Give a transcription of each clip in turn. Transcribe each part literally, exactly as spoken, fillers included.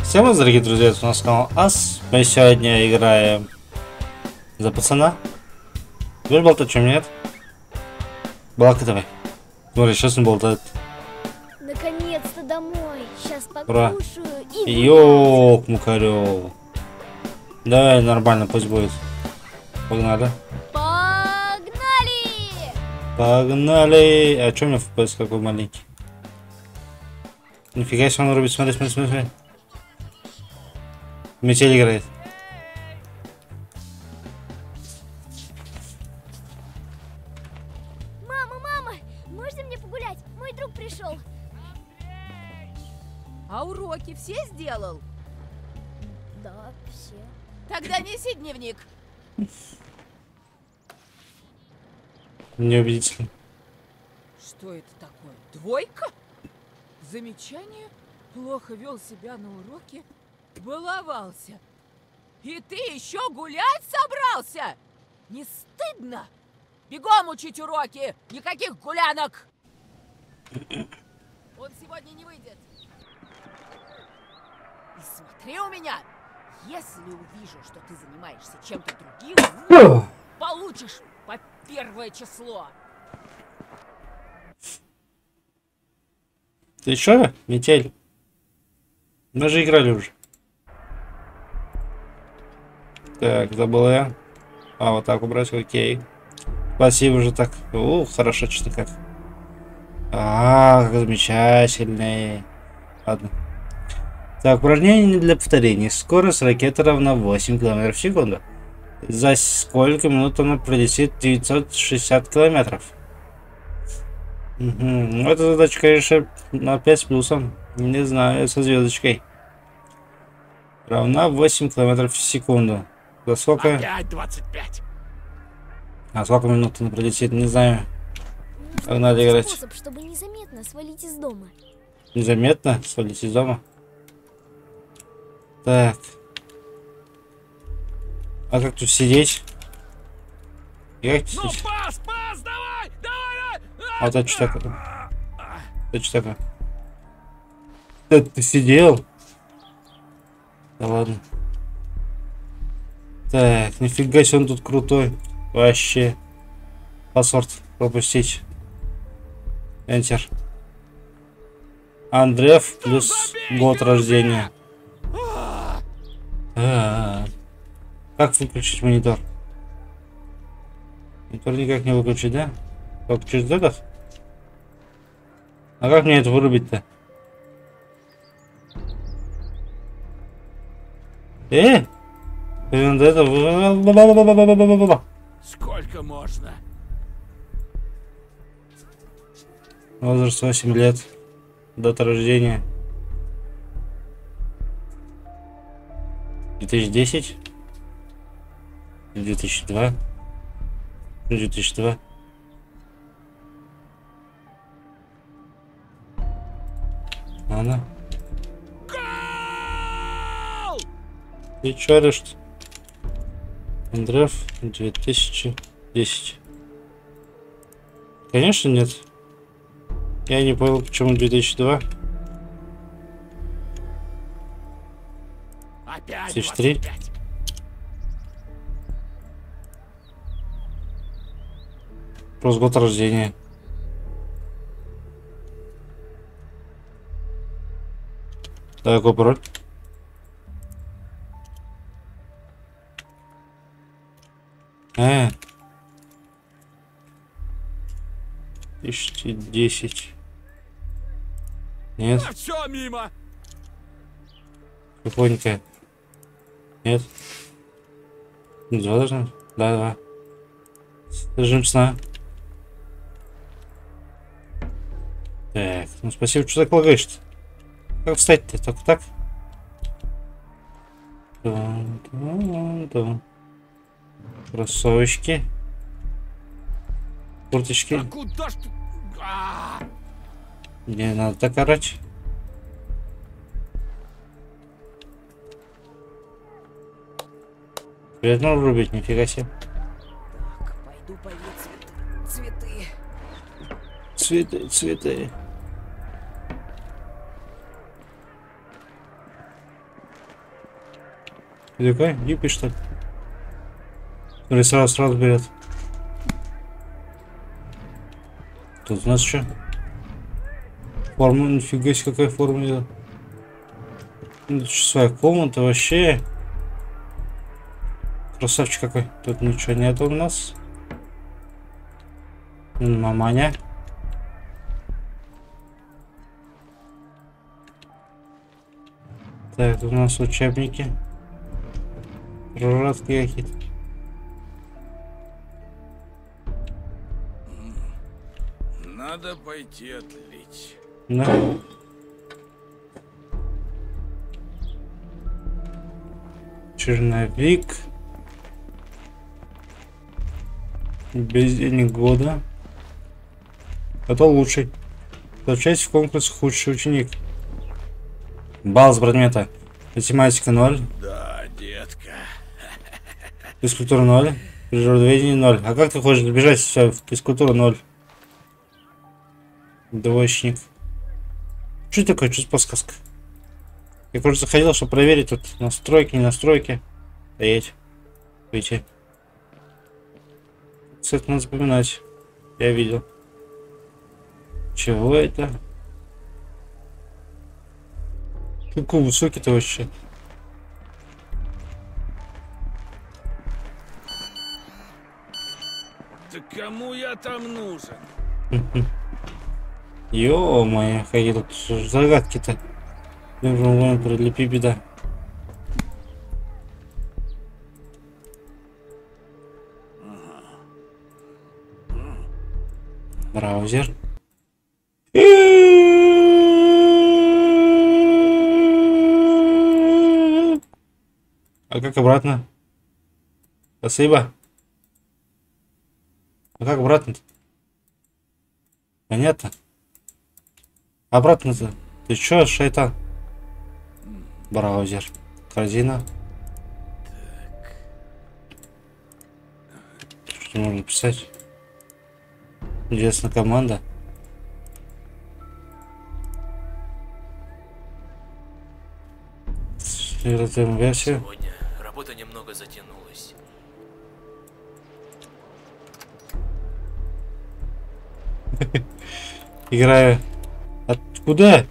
Всем вас, дорогие друзья, это у нас канал Ас. Мы сегодня играем за пацана. Будешь болтать, чем нет? Балака давай. Смотри, сейчас он болтает. Наконец-то домой. Сейчас Ура. покушаю и... Ёк, мукарёв. Да, нормально, пусть будет. Погнали. Погнали! Погнали. А чё у меня эф пи эс какой маленький? Нифига себе он рубит, смотри, смотри, смотри. Метель играет. Мама, мама, можно мне погулять? Мой друг пришел. А уроки все сделал? Да, все. Тогда неси дневник. Неубедительно. Что это такое? Двойка? Замечание? Плохо вел себя на уроке? Баловался. И ты еще гулять собрался? Не стыдно? Бегом учить уроки! Никаких гулянок! Он сегодня не выйдет. И смотри у меня! Если увижу, что ты занимаешься чем-то другим, получишь по первое число. Ты чё, метель? Мы же играли уже. Так, забыл я. А, вот так убрать, окей. Спасибо уже так. Ух, хорошо, что как. А, как замечательный. Ладно. Так, упражнение для повторений. Скорость ракеты равна восемь километров в секунду. За сколько минут она пролетит девятьсот шестьдесят километров? Угу. Ну, эта задача, конечно, на пять с плюсом. Не знаю, со звездочкой. Равна восемь километров в секунду. За сколько? Опять двадцать пять. А сколько минут она пролетит, не знаю. Как надо найти играть? способ, чтобы незаметно свалить из дома. Незаметно свалить из дома. Так. А как тут сидеть? Как тут Ну, сидеть? пас, пас, давай, давай, давай. А это что такое? Это что такое? Это ты сидел? Да ладно. Так, нифига себе он тут крутой. Вообще. Паспорт пропустить. Enter. Андреев плюс год рождения. А-а-а. Как выключить монитор? Монитор никак не выключить, да? Только через этот? А как мне это вырубить-то? Э? Это... Сколько можно? Возраст восемь лет. Дата рождения. две тысячи десять. две тысячи два. две тысячи два. Ладно. Гол! Ты чё орешь? Андреев две тысячи десять. Конечно нет. Я не понял, почему две тысячи два. Опять две тысячи три. двадцать пять. Просто год рождения. Да, какой пароль? А. Тысяча десять. Нет. А все мимо. Тихонько. Нет. Два должно быть? Да, два. Режим сна. Так, ну спасибо, что так лагаешь-то. Как встать-то? Только так? Дун, дун, дун. Кроссовочки. Курточки. А куда ж ты? А! Не надо так орать. Приятно рубить, нифига себе. Так, пойду поесть цветы. Цветы, цветы. Ты такой? Дипи, что ли? Или сразу, сразу берет. Тут у нас что? Форма, нифига себе, какая форма идет. Ну, своя комната вообще. Красавчик какой. Тут ничего нет у нас. Маманя. Так, тут у нас учебники. Дурацкие какие-то. Надо пойти отлить. Да. Черновик. Бездельник года. Это лучший. Получается в конкурсе худший ученик. Балл с предмета. Математика ноль. Да, детка. Физкультура ноль. Природоведение ноль. А как ты хочешь добежать все? Физкультура ноль. Двоечник. Что такое? Что за подсказка? Я, кажется, заходил, чтобы проверить тут настройки, не настройки. Стоять. Выйти. Кстати, надо запоминать. Я видел. Чего это? Какой высокий-то вообще? Да кому я там нужен? Ё-моё, какие тут загадки-то. Нужно вон прилепи, беда. Браузер. А как обратно? Спасибо. А как обратно-то? Понятно. Обратно-то. Ты чё, шайтан? Браузер. Корзина. Что можно писать? Интересная команда. Версию. Сегодня работа немного затянулась. Играю. Откуда?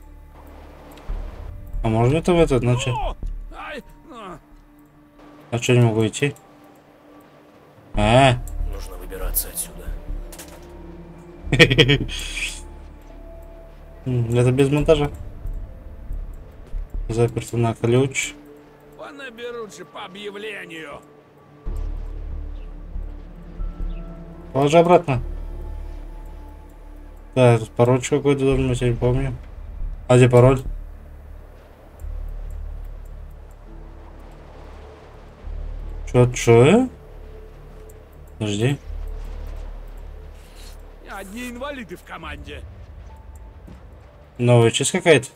А можно это в этот начать? Ай, а. А что, не могу идти? А, Нужно выбираться отсюда. это без монтажа. Заперто на ключ. Понаберут же по объявлению. Положи обратно. Да, тут пароль какой-то должен быть, я не помню. А где пароль? Чё, чё? Подожди. Одни инвалиды в команде. Новая часть какая-то?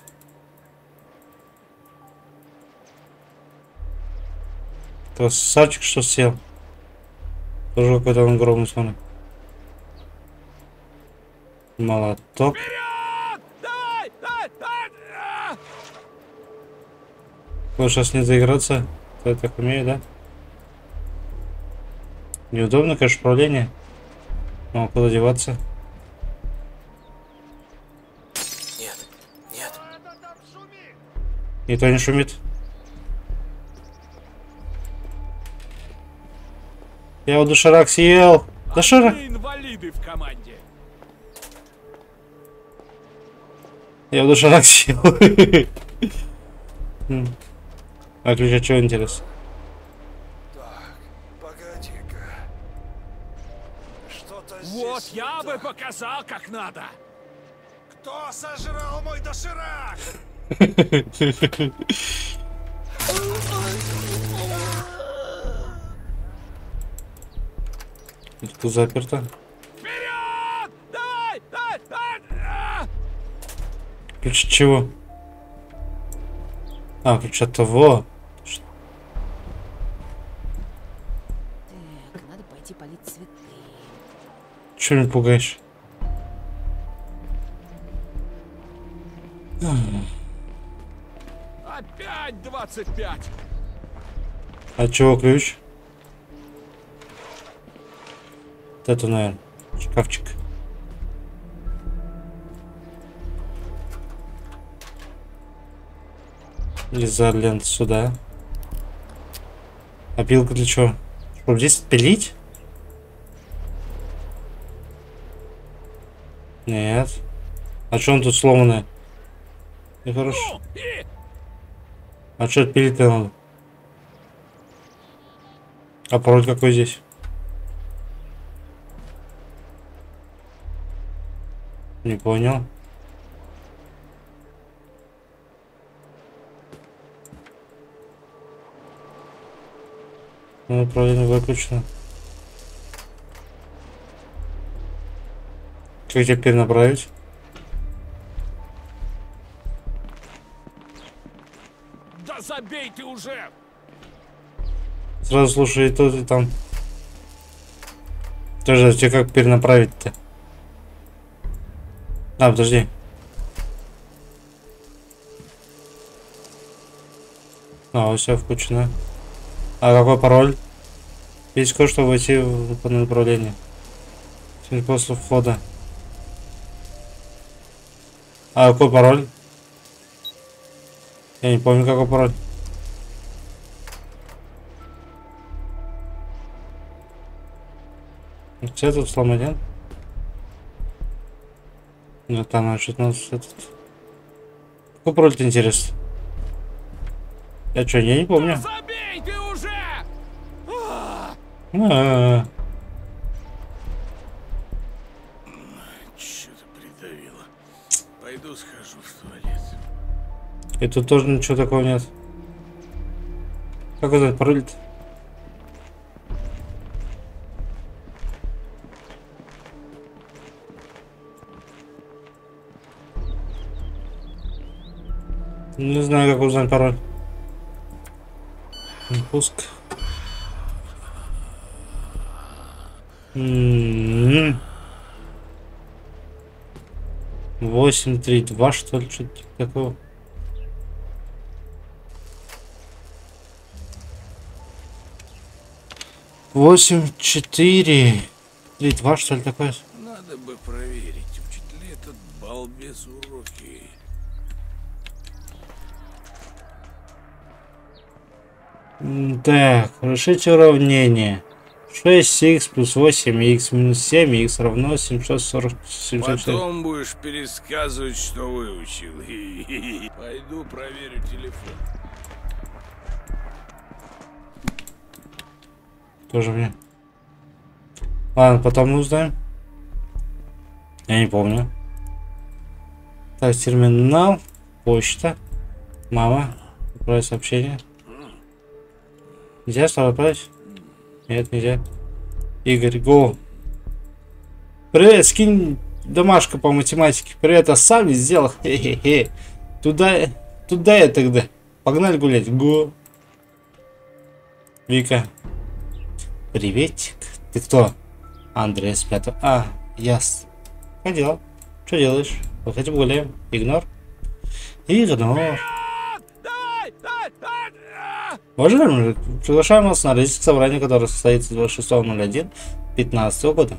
Красавчик, что сел. Тоже какой-то он огромный, смотри. Молоток. Вперед! Давай! Давай! Давай! А! Ну, сейчас не заиграться. Я так умею, да? Неудобно, конечно, управление. Но куда деваться? Нет, нет. Никто не шумит. Я вот доширак съел. Доширак. Одни инвалиды в команде. Я в доширак съел. А ключ от чего интересно? Так, погоди-ка. Что-то Вот здесь я не бы так. показал, как надо. Кто сожрал мой доширак? Тут заперто. Вперед! Давай! Давай! Давай! А! Ключ от чего? А, ключ от того. Так, надо пойти полить цветы. Чего меня пугаешь? Опять двадцать пять. А чего ключ? Вот это, наверное, шкафчик. Изолент сюда. А пилка для чего? Чтобы здесь пилить? Нет. А что он тут сломанный? И хорошо. А что пилить-то надо? А пароль какой здесь? Не понял. Ну, управление выключено. Как теперь направить? Да забей ты уже! Сразу слушай и тут, и там. Тоже, тебе как перенаправить-то? А, подожди. А, все включено. А какой пароль? Есть кое чтобы войти в направление. Теперь после входа. А какой пароль? Я не помню, какой пароль. Где тут сломать? Ну там что-то у нас этот. Какой пароль-то интересно? Я что, я не помню. Забей ты уже! А! А-а-а. Что-то придавило. Пойду схожу в туалет. И тут тоже ничего такого нет. Как это пароль-то? Не знаю, как узнать пароль. Пуск. Восемь три два что ли, что-то типа такого. Восемь четыре три два что ли такое. Надо бы проверить, учит ли этот балбес уроки. Так, решите уравнение. шесть икс плюс восемь икс минус семь икс равно семьсот сорок семьсот четыре. Потом будешь пересказывать, что выучил. Пойду проверю телефон. Тоже мне. Ладно, потом мы узнаем. Я не помню. Так, терминал, почта, мама, отправить сообщение. Нельзя что отправить? Нет, нельзя. Игорь, го. Привет, скинь домашку по математике. Привет, а сам не сделал. Хе-хе-хе. Туда, туда я тогда. Погнали гулять. Го. Вика. Приветик. Ты кто? Андрей с пятого. А, ясно. Как дела? Что делаешь? Выходи погуляем. Игнор. Игнор. Давай! Давай! Давай! А! Уважаемые, приглашаем вас на родительское собрание, которое состоится двадцать шестого ноль первого две тысячи пятнадцатого года.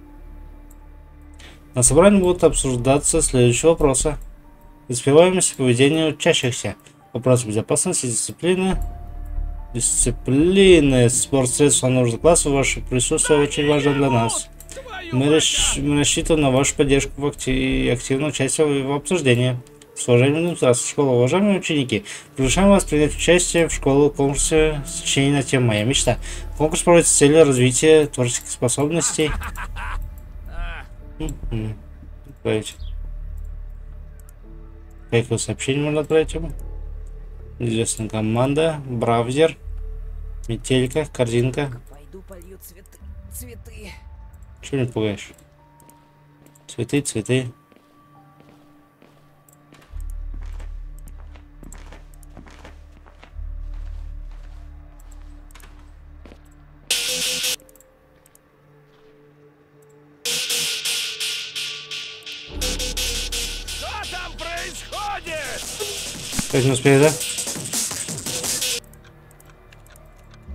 На собрании будут обсуждаться следующие вопросы. Успеваемость и поведение учащихся. Вопросы безопасности, дисциплины. Дисциплины, спортсредства нужных классов. Ваше присутствие очень важно для нас. Мы, расщ... Мы рассчитываем на вашу поддержку в актив... активное участие в обсуждении. С уважением, здравствуйте, школа. Уважаемые ученики, приглашаем вас принять участие в школу конкурсе сочинений на тему «Моя мечта». Конкурс проводится с целью развития творческих способностей. Отправить. Какое сообщение можно отправить ему? Известная команда, браузер, метелька, корзинка. Пойду полью цветы. Цветы. Чего не пугаешь? Цветы, цветы. Что там происходит? Как не успею, да?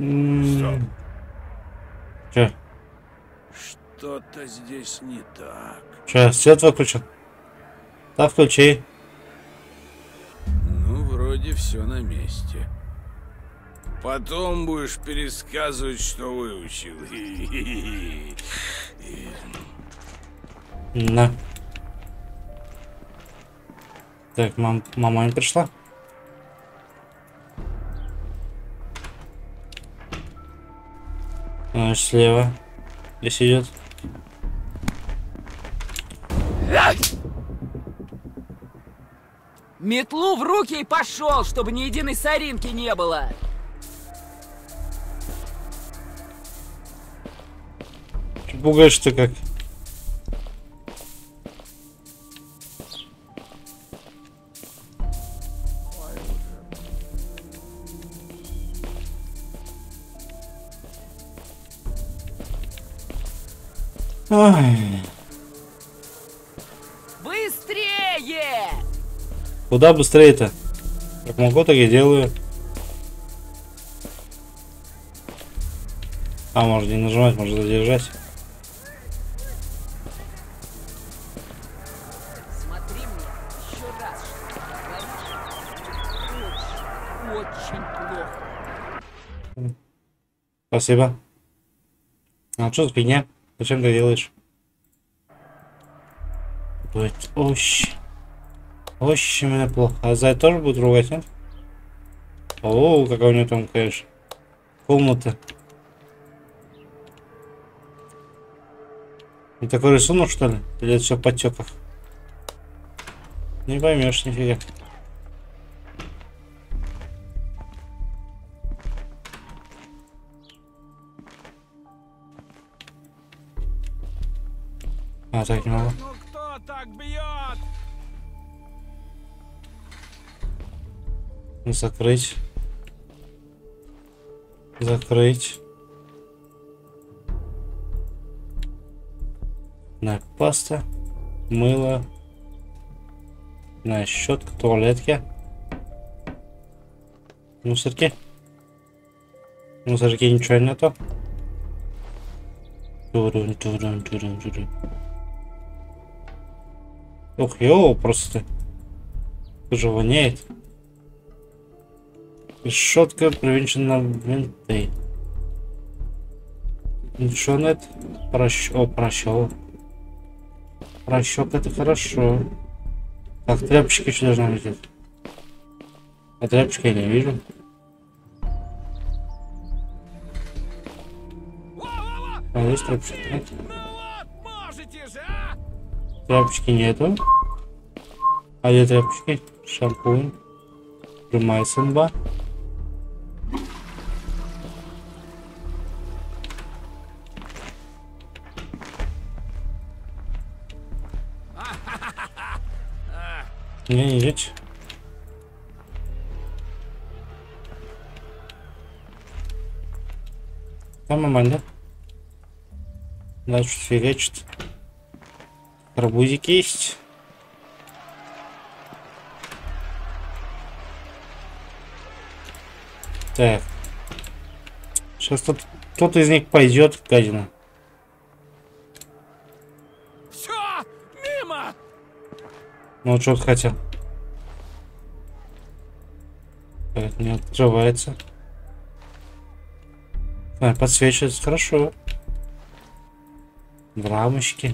М, Че? Что-то здесь не так. Че, свет выключил? Да, включи. Ну, вроде все на месте. Потом будешь пересказывать, что выучил. На. Так, мам, мама не пришла? А, слева. Здесь идет. Метлу в руки и пошел, чтобы ни единой соринки не было. Че пугаешь ты как? Ой. Быстрее! Куда быстрее-то? Как могу, так и делаю. А, можно не нажимать, можно задержать. Смотри мне еще раз, что ты говоришь. Очень, очень плохо. Спасибо. А что за фигня? Зачем ты делаешь? Будет очень, очень меня плохо. А Зай тоже будет ругать, нет? О, какая у него там, конечно, комната. И такой рисунок, что ли? Или это все в подтеках? Не поймешь нифига. А, так не могу. Ну кто так бьет? Закрыть. Закрыть. На паста. Мыло. На щетка, туалетки. Мусорки. Мусорки ничего нету. Турун, турун, турун, турун. Ух, ё, просто уже воняет. Решетка привинчена винты. Ничего нет. Прощ... О, прощел. Прощок, это хорошо. Так, тряпочки еще должны быть. А тряпочки я не вижу. Во-во-во! А здесь тряпочки нет. Ну вот, можете же, а? Тряпочки нету. А где тряпочки? Шампунь. Прямая сымба. Не, не видишь? Там нормально. Дальше фигачит. Арбузики есть. Так. Сейчас тут кто-то из них пойдет, гадина. Все, мимо! Ну, что ты хотел? Так, не открывается. А, подсвечивается, хорошо. Рамочки.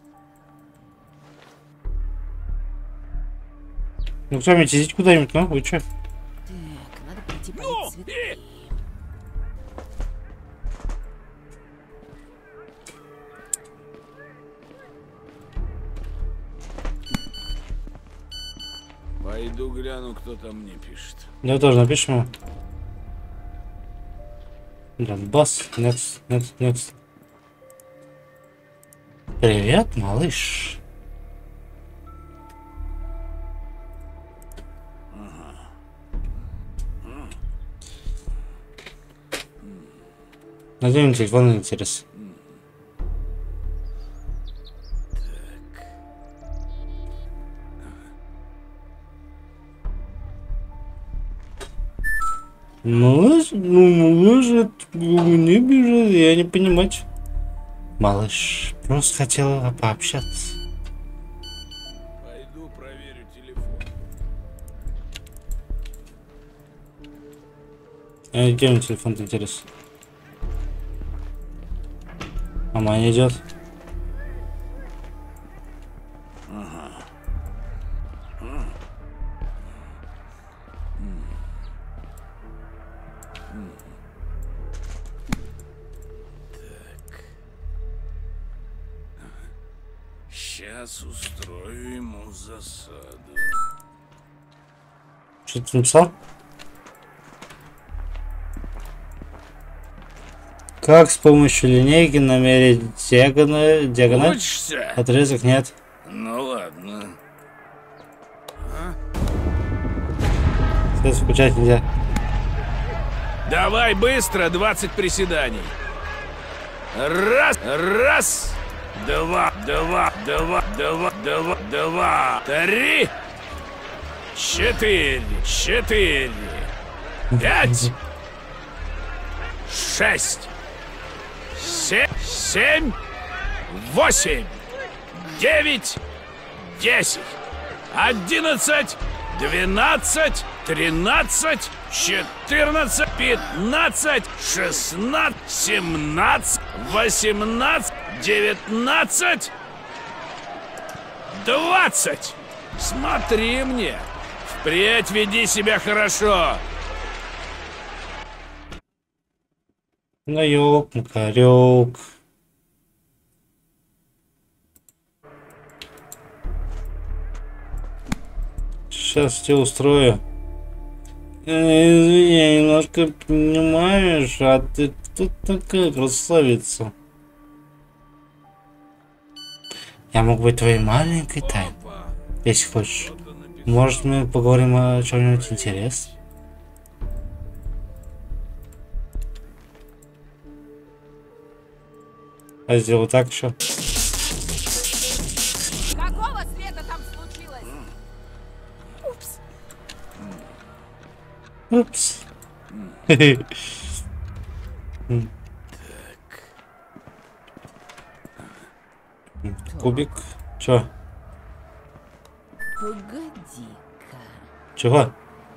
Ну, кто-нибудь идите куда-нибудь, ну, вы чё? Так, надо пойти Ну, полить цветы. и... Пойду гляну, кто там мне пишет. Я тоже напишем ему. Донбасс, next, next, next. Привет, малыш. Надеюсь, телефон интерес. Малыш, ну малыш, не бежит, я не понимать. Малыш, просто хотела пообщаться. Пойду проверю телефон. А где он телефон-то, интересно? Мама не идет. Сейчас устрою ему засаду. Что ты написал? Как с помощью линейки намерить диагональ, диагональ? Учишься? Отрезок нет. Ну ладно. Свет включать нельзя. Давай быстро, двадцать приседаний. Раз, раз, два, два, два, два, два, два, три, четыре, четыре, пять, шесть, семь, семь, восемь, девять, десять, одиннадцать, двенадцать, тринадцать, четырнадцать, пятнадцать, шестнадцать, семнадцать, восемнадцать, девятнадцать, двадцать. Смотри мне. Впредь веди себя хорошо. Ну ёк, макарёк. Сейчас тебя устрою. Извини, я немножко понимаешь, а ты тут такая красавица. Я могу быть твоей маленькой тайной, если хочешь. Может, мы поговорим о чем-нибудь интересном? А сделаю так еще. Какого цвета там случилось? Упс. Кубик. Чё? Погоди-ка. Чего?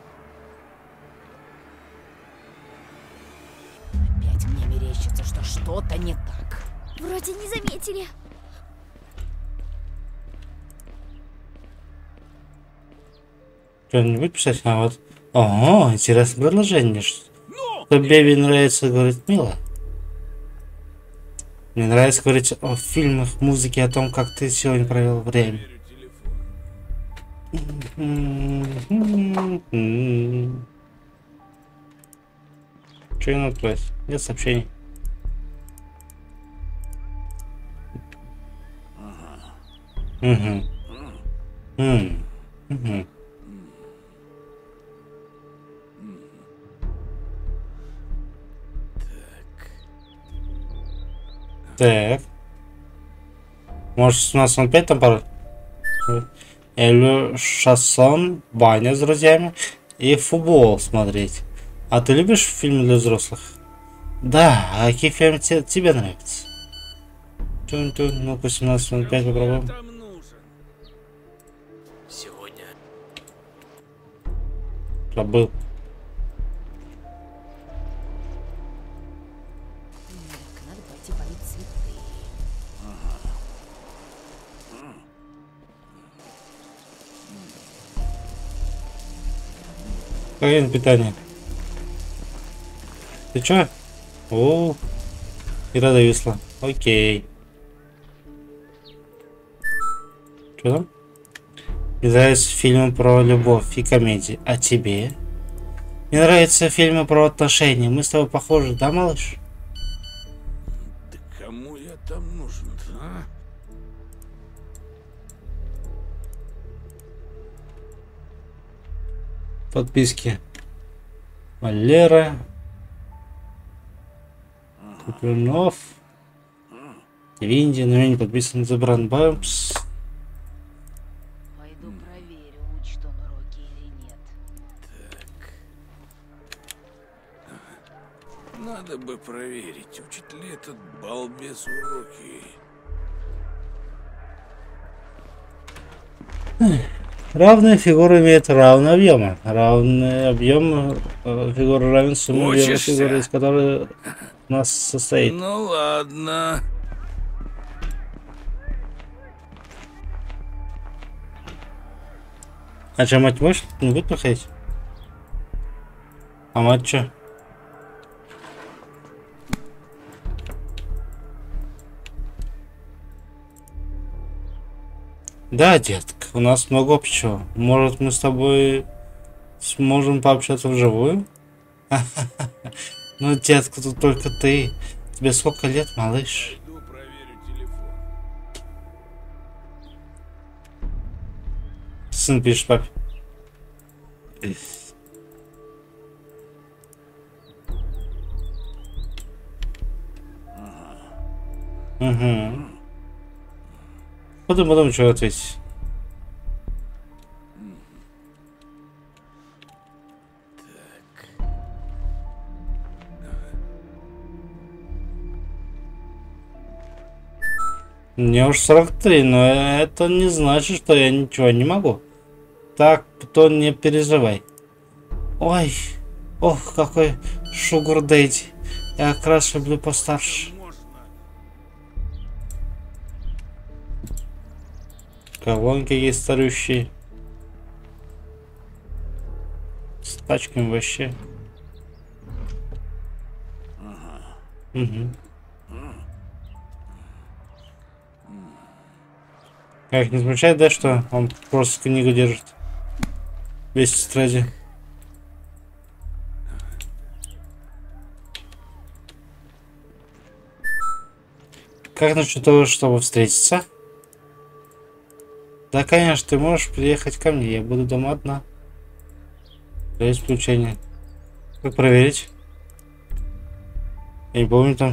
Опять мне мерещится, что что-то не так. Вроде не заметили. Что-нибудь писать? А вот. О, интересное предложение. Что Бэби нравится говорить мило. Мне нравится говорить о фильмах, музыке, о том, как ты сегодня провел время. Что не отправить? Нет сообщений. Угу. Угу. Так. Может, у нас он пять там пару? Я люблю шансон, баня с друзьями и футбол смотреть. А ты любишь фильмы для взрослых? Да, а какие фильмы те, тебе нравятся? Тун-тун, ну, пусть у нас он пять попробуем. Сегодня Забыл. Так, надо пойти полить цветы. Какое питание? Ты чё? О, игра зависла. Окей. Что там? Мне нравятся фильмы про любовь и комедии. А тебе? Мне нравятся фильмы про отношения. Мы с тобой похожи, да, малыш? Да кому я там нужен-то, а? Подписки. Валера. Куплинов. Винди, но я не подписан за Брандбампс. Пойду проверю, учит он уроки или нет. проверить, учит ли этот балбес уроки. Равная фигура имеет равный объем. Равный объем э, фигуры равен сумме объема Учишься? фигуры, из которой у нас состоит. Ну ладно. А что, мать можешь? Не будет проходить? А мать что? Да, детка, у нас много общего. Может, мы с тобой сможем пообщаться вживую? Ну, детка, тут только ты. Тебе сколько лет, малыш? Иду проверю телефон. Сын пишет папе. Угу. Потом, потом что ответить? Мне уж сорок три, но это не значит, что я ничего не могу. Так, то не переживай. Ой, ох, какой шугар дэдди. Я как раз люблю постарше. Колонки есть старющие. С тачками вообще. Угу. Как, не замечает, да, что он просто книгу держит? Весь в тетради. Как насчет того, чтобы встретиться? Да, конечно, ты можешь приехать ко мне, я буду дома одна. Для исключения. Как проверить? Я не помню там.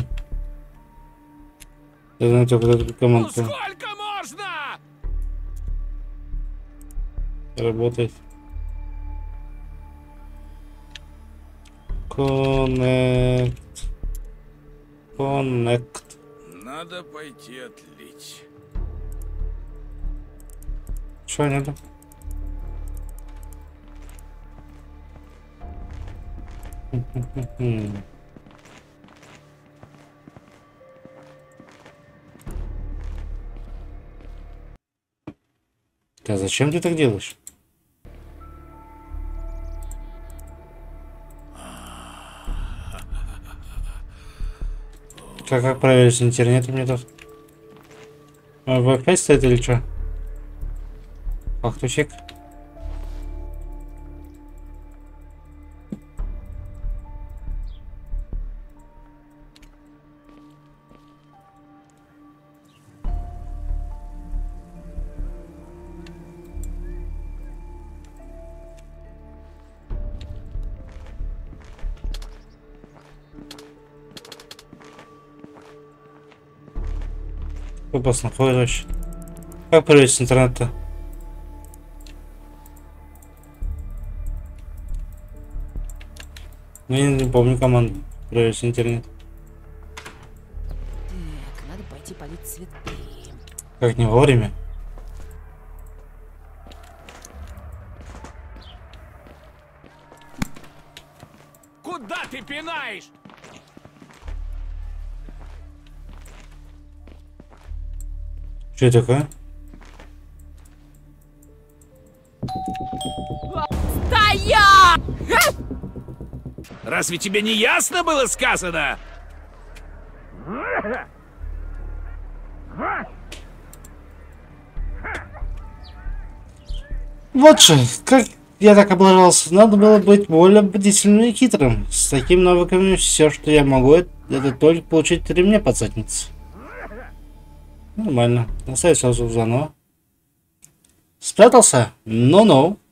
Я знаю только эту Ну команду. сколько можно? Работает. Connect. Connect. Надо пойти отлить. Что надо? Да зачем ты так делаешь? Как, как проверить интернет у меня тут? А, Wi-Fi стоит или что? Фактучек. Опасно, вообще. Как проверить с интернета? Ну, я не помню команду проверить интернет. Так, надо пойти полить цветы. Как не вовремя? Куда ты пинаешь? Что это такое? Стоять! Разве тебе не ясно было сказано? Вот же, как я так облажался. Надо было быть более бдительным и хитрым. С такими навыками все, что я могу, это, это только получить ремня под задницу. Нормально. Оставить сразу заново. Спрятался? Ну-ну.